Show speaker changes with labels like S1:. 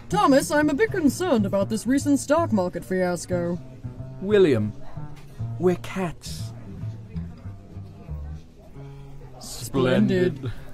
S1: Thomas, I'm a bit concerned about this recent stock market fiasco.
S2: William, we're cats.
S1: Splendid.